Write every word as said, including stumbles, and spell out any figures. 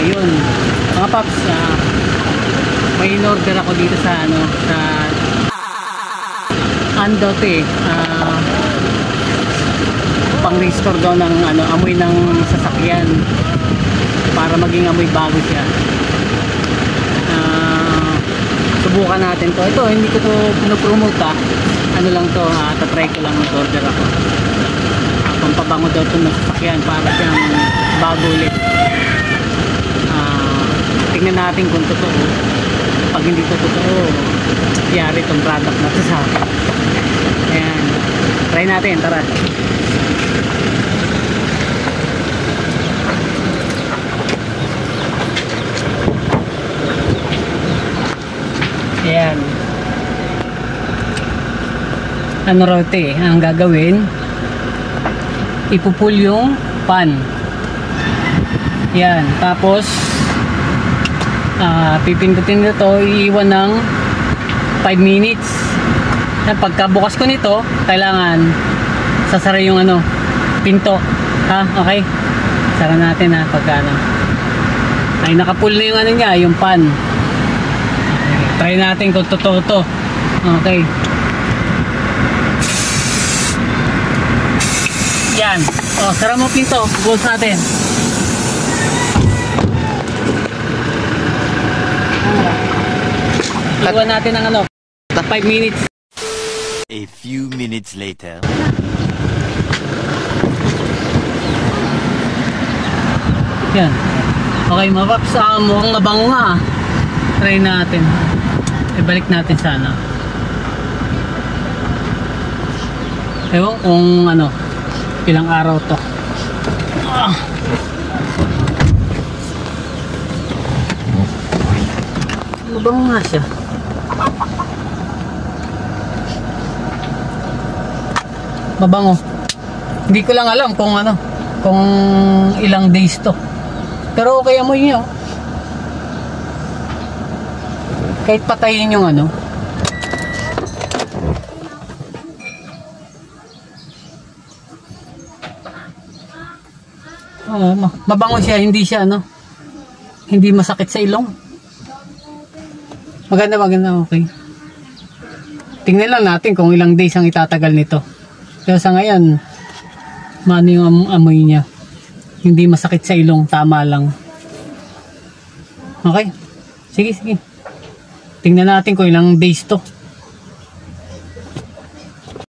Ayun. Mga paps, uh, may in-order ako dito sa ano, sa Ando to eh. Uh, pang-restore daw ng ano, amoy ng sasakyan para maging amoy bago siya. Uh, subukan natin to. Ito, hindi ko to pinopromote ah. Ano lang to, uh, tatry ko lang, mag-order ako. Uh, pampabango daw to ng sasakyan para siyang bago ulit. Uh, tingnan natin kung totoo. Pag hindi to totoo, yari itong product na to sa akin. Ayan, try natin, tara. Ayan. Ano raw ito eh, ang gagawin, ipupul yung pan. Ayan, tapos uh, pipindutin nito, iiwan ng five minutes. At pagkabukas ko nito, kailangan sasara yung ano, pinto. Ha, okay? Sara natin ha, pagka ano. Ay, nakapul na yung ano niya, yung pan. Okay, try natin kung totoo to. Okay. Yan. O, sara mo pinto. Bukas natin. Iwan natin ng ano, five minutes. A few minutes later. Yan. Okay, mga paps, uh, mukhang nabango nga. Try natin. Ibalik natin sana. Ewan kung ano, ilang araw to. Ah. Mabango nga siya. Mabango. Hindi ko lang alam kung ano, kung ilang days to. Pero okay amoy niyo. Kahit patayin yung ano. Oh, mabango siya, hindi siya ano. Hindi masakit sa ilong. Maganda, maganda, okay. Tingnan lang natin kung ilang days ang itatagal nito. Pero sa ngayon, mano yung am amoy niya. Hindi masakit sa ilong, tama lang. Okay? Sige, sige. Tingnan natin kung ilang days to.